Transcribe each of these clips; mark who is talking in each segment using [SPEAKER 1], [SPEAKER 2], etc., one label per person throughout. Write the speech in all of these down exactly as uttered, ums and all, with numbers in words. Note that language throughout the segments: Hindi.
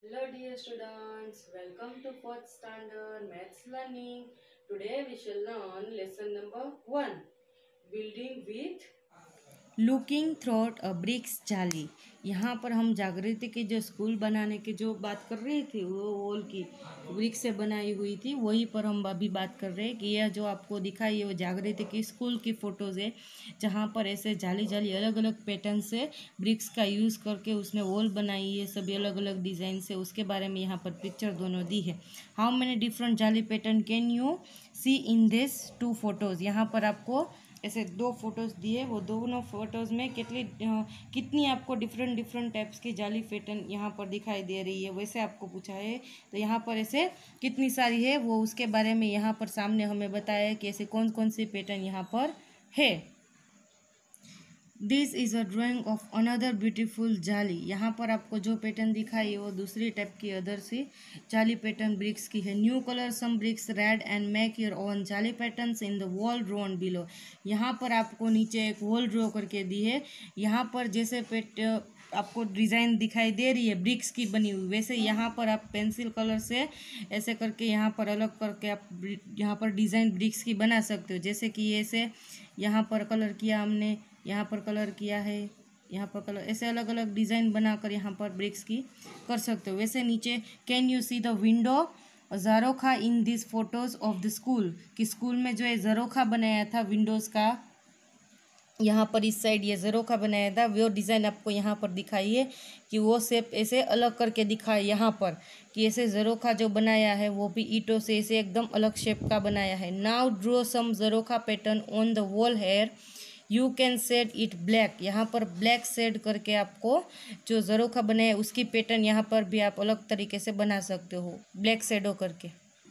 [SPEAKER 1] Hello dear students, welcome to fourth standard maths learning. Today we shall learn lesson number one, building with looking through a bricks jali. यहाँ पर हम जागृति के जो स्कूल बनाने की जो बात कर रहे थे वो वॉल की ब्रिक्स से बनाई हुई थी, वही पर हम अभी बात कर रहे हैं कि यह जो आपको दिखाई है वो जागृति की स्कूल की फ़ोटोज़ है, जहाँ पर ऐसे जाली जाली अलग अलग पैटर्न से ब्रिक्स का यूज़ करके उसने वॉल बनाई है, सभी अलग अलग डिज़ाइन से। उसके बारे में यहाँ पर पिक्चर दोनों दी है। How many different jali pattern can you see in this two photos. यहाँ पर आपको ऐसे दो फोटोज़ दिए, वो दोनों फोटोज़ में कितनी कितनी आपको डिफरेंट डिफरेंट टाइप्स की जाली पैटर्न यहाँ पर दिखाई दे रही है, वैसे आपको पूछा है। तो यहाँ पर ऐसे कितनी सारी है वो उसके बारे में यहाँ पर सामने हमें बताया कि ऐसे कौन कौन सी पैटर्न यहाँ पर है। This is a drawing of another beautiful jali. यहाँ पर आपको जो पैटर्न दिखाई है वो दूसरी टाइप की अदर सी जाली पैटर्न ब्रिक्स की है। Now colour some bricks red and make your own jali patterns in the wall drawn below. यहाँ पर आपको नीचे एक वॉल ड्रॉ करके दी है। यहाँ पर जैसे पेट आपको डिज़ाइन दिखाई दे रही है ब्रिक्स की बनी हुई, वैसे यहाँ पर आप पेंसिल कलर से ऐसे करके यहाँ पर अलग करके आप यहाँ पर डिज़ाइन ब्रिक्स की बना सकते हो। जैसे कि ऐसे यहाँ पर कलर किया हमने, यहाँ पर कलर किया है, यहाँ पर कलर, ऐसे अलग अलग डिज़ाइन बनाकर यहाँ पर ब्रिक्स की कर सकते हो। वैसे नीचे can you see the window jharokha in this photos of the school, कि स्कूल में जो है ज़रोखा बनाया था विंडोज़ का, यहाँ पर इस साइड ये ज़रोखा बनाया था, वो डिज़ाइन आपको यहाँ पर दिखाई है कि वो शेप ऐसे अलग करके दिखाए यहाँ पर कि ऐसे ज़रोखा जो बनाया है वो भी ईंटों से ऐसे एकदम अलग शेप का बनाया है। Now draw some jharokha pattern on the wall here, you can shade it black. यहाँ पर ब्लैक शेड करके आपको जो ज़रोखा बनाया है उसकी पैटर्न यहाँ पर भी आप अलग तरीके से बना सकते हो ब्लैक शेडो करके।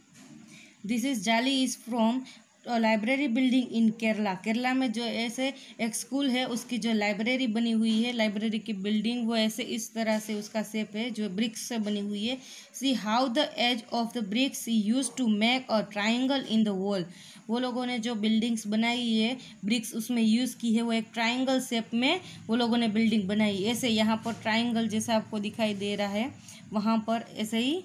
[SPEAKER 1] This is jali is from library building in Kerala. Kerala में जो ऐसे एक स्कूल है उसकी जो लाइब्रेरी बनी हुई है, लाइब्रेरी की बिल्डिंग, वो ऐसे इस तरह से उसका शेप है जो ब्रिक्स से बनी हुई है। See how the edge of the bricks use to make a triangle in the wall. वो लोगों ने जो बिल्डिंग्स बनाई है ब्रिक्स उसमें यूज़ की है, वो एक ट्राइंगल शेप में वो लोगों ने बिल्डिंग बनाई। ऐसे यहाँ पर ट्राइंगल जैसा आपको दिखाई दे रहा है, वहाँ पर ऐसे ही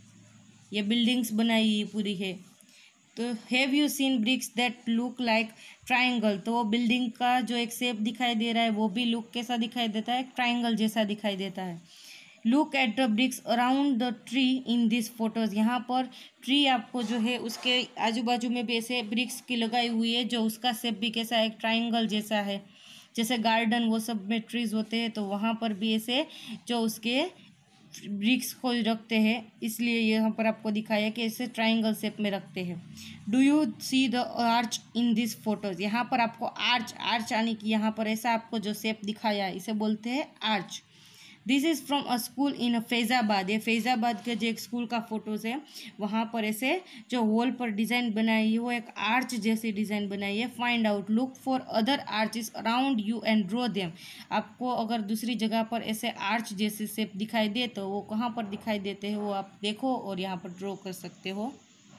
[SPEAKER 1] ये बिल्डिंग्स बनाई पूरी है। तो have you seen bricks that look like triangle, तो वो बिल्डिंग का जो एक शेप दिखाई दे रहा है वो भी लुक कैसा दिखाई देता है, ट्राइंगल जैसा दिखाई देता है। Look at the bricks around the tree in this photos. यहाँ पर ट्री आपको जो है उसके आजू बाजू में भी ऐसे ब्रिक्स की लगाई हुई है, जो उसका शेप भी कैसा है, एक ट्राइंगल जैसा है। जैसे गार्डन वो सब में ट्रीज होते हैं तो वहाँ पर भी ऐसे जो उसके ब्रिक्स को रखते हैं, इसलिए यहाँ पर आपको दिखाया कि इसे ट्राइंगल शेप में रखते हैं। Do you see the arch in this photos. यहाँ पर आपको आर्च आर्च आने की, यहाँ पर ऐसा आपको जो शेप दिखाया है इसे बोलते हैं arch. This is from a school in Faizabad. ये फैज़ाबाद के जो एक स्कूल का फोटोज़ है, वहाँ पर ऐसे जो वॉल पर डिज़ाइन बनाई है वो एक आर्च जैसी डिज़ाइन बनाई है। Find out look for other arches around you and draw them. आपको अगर दूसरी जगह पर ऐसे आर्च जैसे शेप दिखाई दे तो वो कहाँ पर दिखाई देते हैं वो आप देखो और यहाँ पर ड्रॉ कर सकते हो।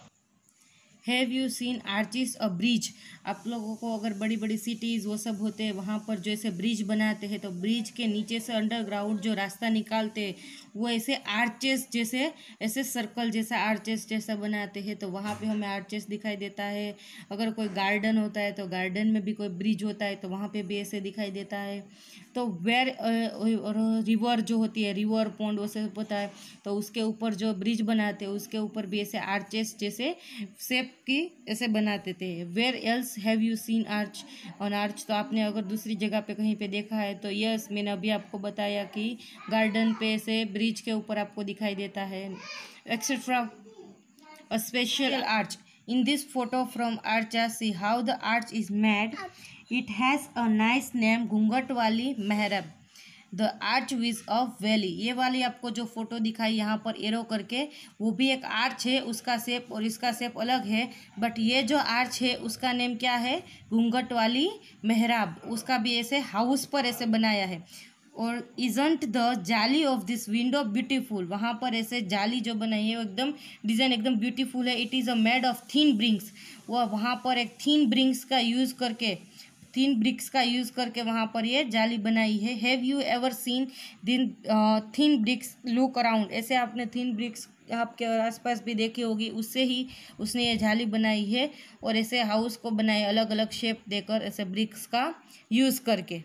[SPEAKER 1] Have you seen arches a bridge. आप लोगों को अगर बड़ी बड़ी सिटीज़ वो सब होते हैं वहाँ पर जो ऐसे ब्रिज बनाते हैं तो ब्रिज के नीचे से अंडरग्राउंड जो रास्ता निकालते हैं वो ऐसे आर्चेस जैसे ऐसे सर्कल जैसा आर्चेस जैसा बनाते हैं, तो वहाँ पे हमें आर्चेस दिखाई देता है। अगर कोई गार्डन होता है तो गार्डन में भी कोई ब्रिज होता है तो वहाँ पे भी ऐसे दिखाई देता है। तो वेर रिवर जो होती है, रिवर पॉन्ड वो सब होता है तो उसके ऊपर जो ब्रिज बनाते हैं उसके ऊपर भी ऐसे आर्चेस जैसे शेप की ऐसे बनाते थे। Where else have you seen arch on arch. तो आपने अगर दूसरी जगह पे कहीं पे देखा है तो यस, मैंने अभी आपको बताया कि गार्डन पे से ब्रिज के ऊपर आपको दिखाई देता है etcetera. A special arch. In this photo from Archa, see how the arch is made. It has a nice name, घूंघट वाली मेहरब। The arch with of veil. ये वाली आपको जो फोटो दिखाई यहाँ पर एरो करके वो भी एक आर्च है, उसका शेप और इसका शेप अलग है, बट ये जो आर्च है उसका नेम क्या है, घूंघट वाली मेहराब। उसका भी ऐसे हाउस पर ऐसे बनाया है। और isn't the jaali of this window beautiful. वहाँ पर ऐसे जाली जो बनाई है वो एकदम डिज़ाइन एकदम ब्यूटीफुल है। It is a made of thin bricks. वह वहाँ पर एक थीन ब्रिंग्स का यूज़ करके थिन ब्रिक्स का यूज़ करके वहाँ पर ये जाली बनाई है। Have you ever seen thin thin bricks look around, ऐसे आपने थिन ब्रिक्स आपके आसपास भी देखी होगी, उससे ही उसने ये जाली बनाई है और ऐसे हाउस को बनाए अलग अलग शेप देकर ऐसे ब्रिक्स का यूज़ करके।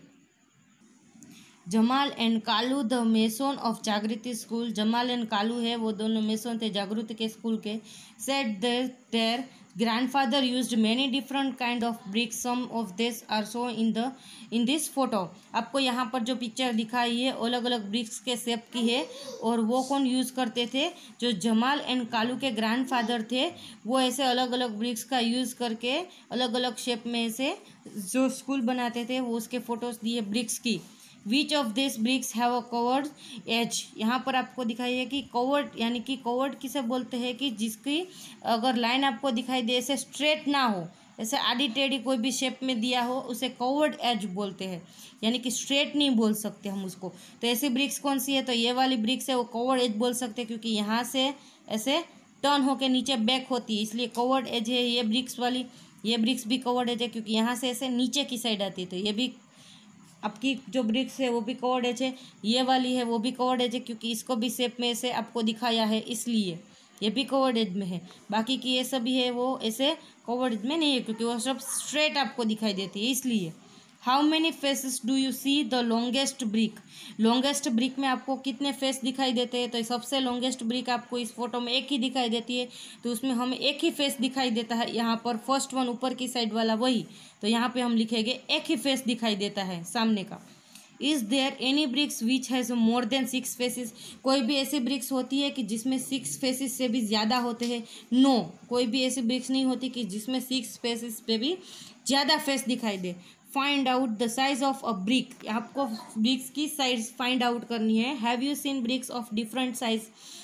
[SPEAKER 1] Jamal and Kalu the mason of Jagriti school, Jamal and Kalu है वो दोनों मेसोन थे जागृति के स्कूल के। Said their grandfather used many different kind of bricks, some of this are show in the in this photo. आपको यहाँ पर जो पिक्चर दिखाई है अलग अलग ब्रिक्स के शेप की है, और वो कौन यूज़ करते थे, जो जमाल एंड कालू के ग्रैंडफादर थे, वो ऐसे अलग अलग ब्रिक्स का यूज़ करके अलग अलग शेप में ऐसे जो स्कूल बनाते थे वो उसके फोटोज दिए ब्रिक्स की। Which of this bricks have a curved edge, यहाँ पर आपको दिखाई है कि कवर्ड यानी कि कवर्ड किसे बोलते हैं, कि जिसकी अगर लाइन आपको दिखाई दे ऐसे स्ट्रेट ना हो, ऐसे आड़ी टेढ़ी कोई भी शेप में दिया हो, उसे कवर्ड एज बोलते हैं, यानी कि स्ट्रेट नहीं बोल सकते हम उसको। तो ऐसी ब्रिक्स कौन सी है, तो ये वाली ब्रिक्स है वो कवर्ड एज बोल सकते हैं, क्योंकि यहाँ से ऐसे टर्न होके नीचे बैक होती है, इसलिए कवर्ड एज है ये ब्रिक्स वाली। ये ब्रिक्स भी कवर्ड एज है क्योंकि यहाँ से ऐसे नीचे की साइड आती है, तो ये भी आपकी जो ब्रिक्स है वो भी कवर्ड एज है। ये वाली है वो भी कवर्ड एज है क्योंकि इसको भी शेप में ऐसे आपको दिखाया है, इसलिए ये भी कवर्ड एज में है। बाकी की ये सभी है वो ऐसे कवर्ड एज में नहीं है क्योंकि वो सब स्ट्रेट आपको दिखाई देती है, इसलिए। How many faces do you see the longest brick, longest brick में आपको कितने फेस दिखाई देते हैं, तो सबसे लॉन्गेस्ट ब्रिक आपको इस फोटो में एक ही दिखाई देती है, तो उसमें हमें एक ही फेस दिखाई देता है। यहाँ पर फर्स्ट वन ऊपर की साइड वाला वही, तो यहाँ पे हम लिखेंगे एक ही फेस दिखाई देता है सामने का। Is there any bricks which has more than six faces, कोई भी ऐसी ब्रिक्स होती है कि जिसमें सिक्स फेसेस से भी ज़्यादा होते हैं? नो no, कोई भी ऐसी ब्रिक्स नहीं होती कि जिसमें सिक्स फेसेस पे भी ज़्यादा फेस दिखाई दे। Find out the size of a brick, आपको ब्रिक्स की साइज फाइंड आउट करनी है। Have you seen bricks of different size,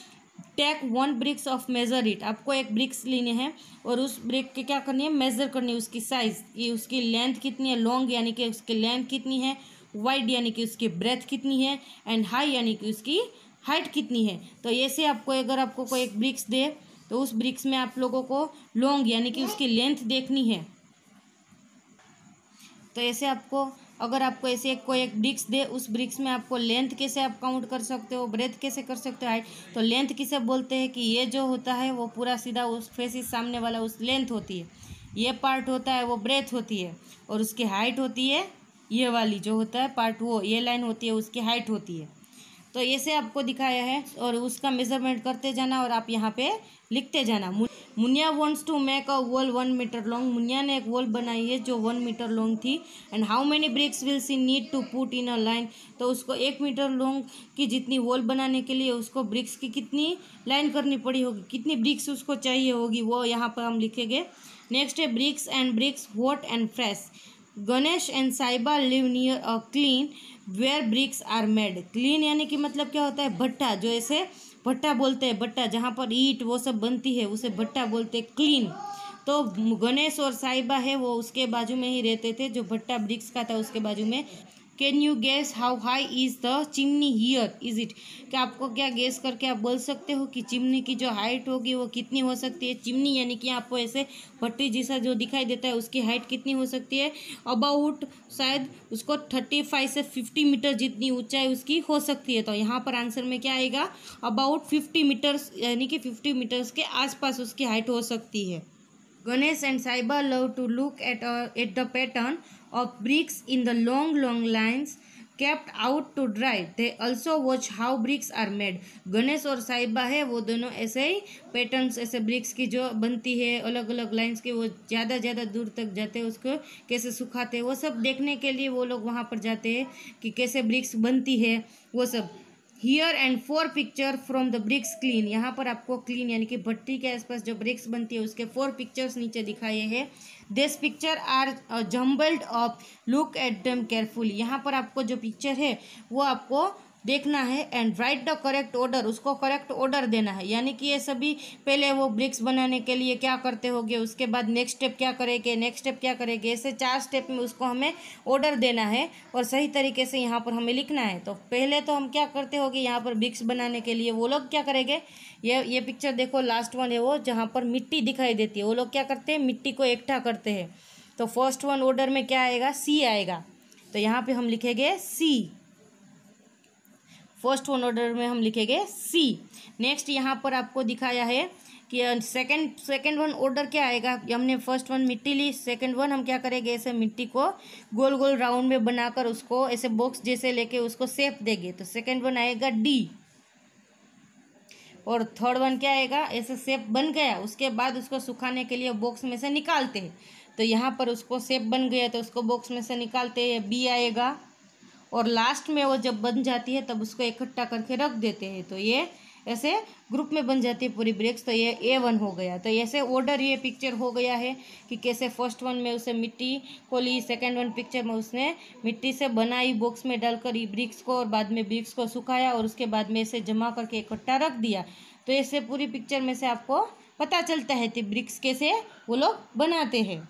[SPEAKER 1] take one bricks of measure it, आपको एक ब्रिक्स लेने हैं और उस ब्रिक की क्या करनी है, मेजर करनी है उसकी साइज, कि उसकी लेंथ कितनी है, लॉन्ग यानी कि उसकी लेंथ कितनी है, वाइड यानी कि उसकी ब्रेथ कितनी है, एंड हाई यानी कि उसकी हाइट कितनी है। तो ऐसे आपको अगर आपको कोई एक ब्रिक्स दे तो उस ब्रिक्स में आप लोगों को लॉन्ग यानी कि उसकी लेंथ देखनी है। तो ऐसे आपको अगर आपको ऐसे एक कोई एक ब्रिक्स दे, उस ब्रिक्स में आपको लेंथ कैसे आप काउंट कर सकते हो, ब्रेथ कैसे कर सकते हो, हाइट, तो लेंथ किसे बोलते हैं कि ये जो होता है वो पूरा सीधा उस फेसिस सामने वाला उस लेंथ होती है, ये पार्ट होता है वो ब्रेथ होती है, और उसकी हाइट होती है ये वाली जो होता है पार्ट, वो ये लाइन होती है उसकी हाइट होती है। तो ऐसे आपको दिखाया है और उसका मेजरमेंट करते जाना और आप यहाँ पे लिखते जाना। Munia wants to make a wall one metre long, Munia ने एक वॉल बनाई है जो वन मीटर लॉन्ग थी। And how many bricks will she need to put in a line, तो उसको एक मीटर लॉन्ग की जितनी वॉल बनाने के लिए उसको ब्रिक्स की कितनी लाइन करनी पड़ी होगी, कितनी ब्रिक्स उसको चाहिए होगी, वो यहाँ पर हम लिखेंगे। नेक्स्ट है bricks and bricks hot and fresh, Ganesh and Saiba live near a kiln where bricks are made. Kiln यानी कि मतलब क्या होता है, भट्टा, जो ऐसे भट्टा बोलते हैं, भट्टा जहाँ पर ईंट वो सब बनती है उसे भट्टा बोलते हैं, क्लीन। तो गणेश और साइबा है वो उसके बाजू में ही रहते थे, जो भट्टा ब्रिक्स का था उसके बाजू में। Can you guess how high is the chimney here is it, क्या आपको क्या गेस करके आप बोल सकते हो कि चिमनी की जो हाइट होगी वो कितनी हो सकती है। चिमनी यानी कि आपको ऐसे भट्टी जैसा जो दिखाई देता है उसकी हाइट कितनी हो सकती है, अबाउट शायद उसको थर्टी फाइव से फिफ्टी मीटर जितनी ऊंचाई उसकी हो सकती है। तो यहाँ पर आंसर में क्या आएगा, अबाउट फिफ्टी मीटर्स यानी कि फिफ्टी मीटर्स के आसपास उसकी हाइट हो सकती है। Ganesh and Saiba love to look at, uh, at the pattern of bricks in the long long lines kept out to dry. They also watch how bricks are made. Ganesh और साइबा है वो दोनों ऐसे ही पैटर्न्स ऐसे ब्रिक्स की जो बनती है अलग अलग लाइंस के, वो ज़्यादा ज़्यादा दूर तक जाते हैं, उसको कैसे सुखाते हैं वो सब देखने के लिए वो लोग वहाँ पर जाते हैं कि कैसे ब्रिक्स बनती है वो सब। Here and four picture from the bricks kiln, यहाँ पर आपको क्लीन यानी कि भट्टी के आसपास जो ब्रिक्स बनती है उसके फोर पिक्चर्स नीचे दिखाए हैं। This picture are jumbled up, look at them carefully, यहाँ पर आपको जो पिक्चर है वो आपको देखना है। And write the correct order, उसको करेक्ट ऑर्डर देना है, यानी कि ये सभी पहले वो ब्रिक्स बनाने के लिए क्या करते होंगे, उसके बाद नेक्स्ट स्टेप क्या करेंगे, नेक्स्ट स्टेप क्या करेंगे, ऐसे चार स्टेप में उसको हमें ऑर्डर देना है और सही तरीके से यहाँ पर हमें लिखना है। तो पहले तो हम क्या करते होंगे, यहाँ पर ब्रिक्स बनाने के लिए वो लोग क्या करेंगे, ये ये पिक्चर देखो लास्ट वन है वो जहाँ पर मिट्टी दिखाई देती है, वो लोग क्या करते हैं, मिट्टी को इकट्ठा करते हैं तो फर्स्ट वन ऑर्डर में क्या आएगा, सी आएगा। तो यहाँ पे हम लिखेंगे सी, फर्स्ट वन ऑर्डर में हम लिखेंगे सी। नेक्स्ट यहाँ पर आपको दिखाया है कि सेकंड सेकंड वन ऑर्डर क्या आएगा। हमने फर्स्ट वन मिट्टी ली, सेकंड वन हम क्या करेंगे, ऐसे मिट्टी को गोल गोल राउंड में बनाकर उसको ऐसे बॉक्स जैसे लेके उसको शेप देंगे। तो सेकंड वन आएगा डी। और थर्ड वन क्या आएगा, ऐसे शेप बन गया, उसके बाद उसको सुखाने के लिए बॉक्स में से निकालते हैं। तो यहाँ पर उसको शेप बन गया तो उसको बॉक्स में से निकालते हैं, बी आएगा। और लास्ट में वो जब बन जाती है तब उसको इकट्ठा करके रख देते हैं। तो ये ऐसे ग्रुप में बन जाती है पूरी ब्रिक्स। तो ये ए वन हो गया। तो ऐसे ऑर्डर ये पिक्चर हो गया है कि कैसे फर्स्ट वन में उसे मिट्टी को ली, सेकंड वन पिक्चर में उसने मिट्टी से बनाई बॉक्स में डालकर ये ब्रिक्स को, और बाद में ब्रिक्स को सुखाया और उसके बाद में इसे जमा करके इकट्ठा रख दिया। तो ऐसे पूरी पिक्चर में से आपको पता चलता है कि ब्रिक्स कैसे वो लोग बनाते हैं।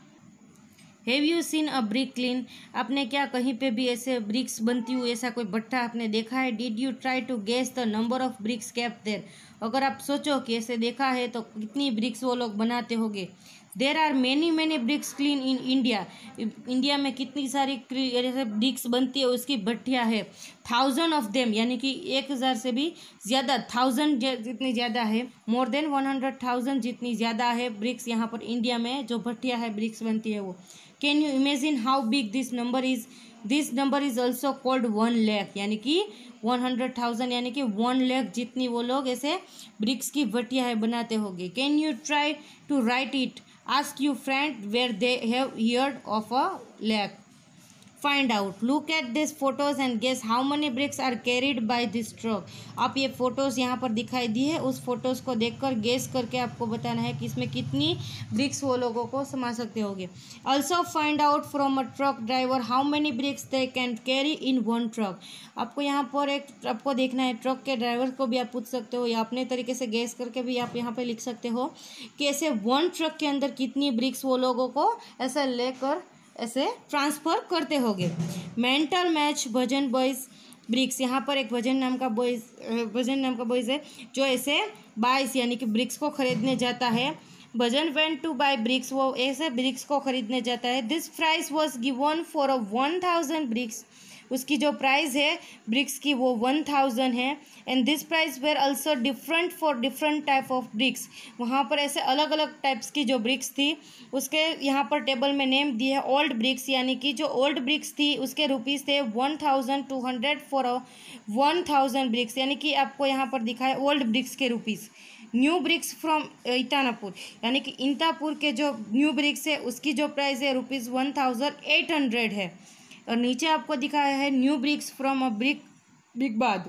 [SPEAKER 1] Have you seen a brick kiln, आपने क्या कहीं पे भी ऐसे ब्रिक्स बनती हुई ऐसा कोई भट्ठा आपने देखा है। Did you try to guess the number of bricks kept there, अगर आप सोचो कि ऐसे देखा है तो कितनी ब्रिक्स वो लोग बनाते होंगे। There are many many bricks kiln in India, India में कितनी सारी ऐसे ब्रिक्स बनती है उसकी भट्टियाँ है। थाउजेंड ऑफ देम, यानी कि एक हज़ार से भी ज़्यादा, थाउजेंड जितनी ज़्यादा है, more than one hundred thousand जितनी ज़्यादा है ब्रिक्स यहाँ पर इंडिया में जो भट्टियाँ है ब्रिक्स बनती है वो। Can you imagine how big this number is, this number is also called one lakh, यानी कि वन हंड्रेड थाउजेंड यानी कि वन लैख जितनी वो लोग ऐसे ब्रिक्स की भट्टियाँ है बनाते होंगे। Can you try to write it, ask your friend where they have heard of a lake, find out, look at these photos and guess how many bricks are carried by this truck। आप ये फोटोज़ यहाँ पर दिखाई दी है, उस फोटोज़ को देखकर गेस करके आपको बताना है कि इसमें कितनी ब्रिक्स वो लोगों को समा सकते होंगे। Also find out from a truck driver how many bricks they can carry in one truck. आपको यहाँ पर एक आपको देखना है, ट्रक के ड्राइवर को भी आप पूछ सकते हो या अपने तरीके से गेस करके भी आप यहाँ पर लिख सकते हो कि ऐसे वन ट्रक के अंदर कितनी ब्रिक्स वो लोगों को ऐसे लेकर ऐसे ट्रांसफ़र करते होंगे। Mental math Bhajan buys bricks, यहाँ पर एक भजन नाम का बॉयज़ भजन नाम का बॉयज़ है जो ऐसे बाईस यानी कि ब्रिक्स को खरीदने जाता है। Bhajan went to buy bricks, वो ऐसे ब्रिक्स को खरीदने जाता है। This price was given for a one thousand bricks, उसकी जो प्राइस है ब्रिक्स की वो वन थाउजेंड है। And this price were also different for different type of bricks, वहाँ पर ऐसे अलग अलग टाइप्स की जो ब्रिक्स थी उसके यहाँ पर टेबल में नेम दिए है। ओल्ड ब्रिक्स, यानी कि जो ओल्ड ब्रिक्स थी उसके रुपीज़ थे one thousand two hundred for one thousand bricks, यानी कि आपको यहाँ पर दिखा है ओल्ड ब्रिक्स के rupees. New bricks from Itanapur, यानी कि इंतापुर के जो न्यू ब्रिक्स है उसकी जो प्राइस है rupees one thousand eight hundred है। और नीचे आपको दिखाया है new bricks from a brick Brickbad,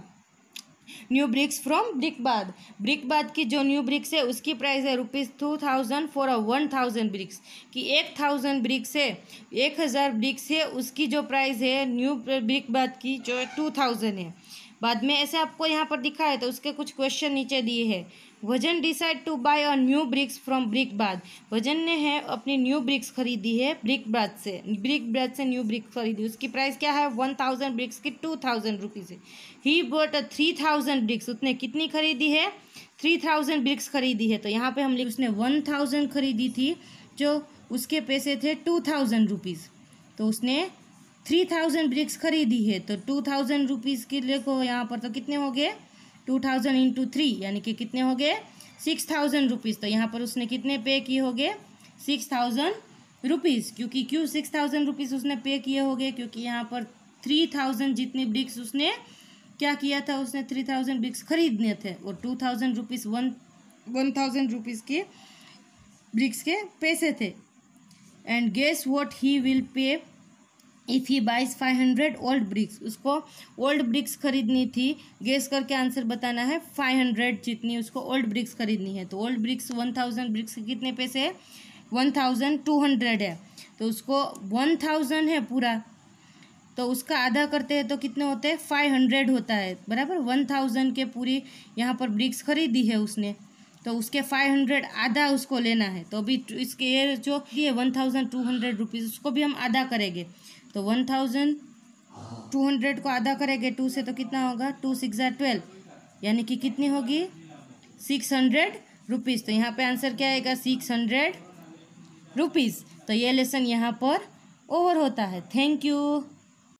[SPEAKER 1] new bricks from Brickbad, Brickbad की जो न्यू ब्रिक्स है उसकी प्राइस है rupees two thousand for a one thousand bricks, कि एक थाउजेंड ब्रिक्स है, एक हज़ार ब्रिक्स है, उसकी जो प्राइस है न्यू ब्रिकबाद की जो टू थाउजेंड है। बाद में ऐसे आपको यहाँ पर दिखा है तो उसके कुछ क्वेश्चन नीचे दिए हैं। Vajan decide to buy a new bricks from Brickbad, Vajan ने है अपनी न्यू ब्रिक्स खरीदी है ब्रिकबाद से, ब्रिकबाद से न्यू ब्रिक्स खरीदी, उसकी प्राइस क्या है वन थाउजेंड ब्रिक्स की टू थाउजेंड रुपीज़ है। He bought a three thousand bricks, उसने कितनी खरीदी है थ्री थाउजेंड ब्रिक्स खरीदी है। तो यहाँ पे हम लिख, उसने वन थाउजेंड खरीदी थी जो उसके पैसे थे टू थाउजेंड रुपीज़, तो उसने थ्री थाउजेंड ब्रिक्स खरीदी है। तो टू थाउजेंड रुपीज़ के देखो यहाँ पर तो कितने हो गए टू थाउजेंड इंटू थ्री, यानी कि कितने हो गए सिक्स थाउजेंड रुपीज़। तो यहाँ पर उसने कितने पे किए होंगे सिक्स थाउजेंड रुपीज़, क्योंकि क्यों सिक्स थाउजेंड रुपीज़ उसने पे किए होंगे, क्योंकि यहाँ पर थ्री थाउजेंड जितने ब्रिक्स उसने क्या किया था, उसने थ्री थाउजेंड ब्रिक्स खरीदने थे और two thousand rupees one one thousand rupees के ब्रिक्स के पैसे थे। And guess what he will pay if he buys five hundred old bricks, उसको ओल्ड ब्रिक्स खरीदनी थी, गेस करके आंसर बताना है, फाइव हंड्रेड जितनी उसको ओल्ड ब्रिक्स खरीदनी है। तो old bricks one thousand bricks के कितने पैसे है वन थाउजेंड टू हंड्रेड है, तो उसको वन थाउजेंड है पूरा, तो उसका आधा करते हैं तो कितने होते हैं फाइव हंड्रेड होता है बराबर। वन थाउजेंड के पूरी यहाँ पर ब्रिक्स खरीदी है उसने, तो उसके फाइव हंड्रेड आधा उसको लेना है। तो अभी इसके ये जो ये one thousand two hundred rupees उसको भी हम आधा करेंगे, तो वन थाउजेंड टू हंड्रेड को आधा करेंगे टू से तो कितना होगा टू सिक्स ज़ा ट्वेल्व, यानी कि कितनी होगी सिक्स हंड्रेड रुपीज़। तो यहाँ पे आंसर क्या आएगा सिक्स हंड्रेड रुपीज़। तो ये लेसन यहाँ पर ओवर होता है। Thank you.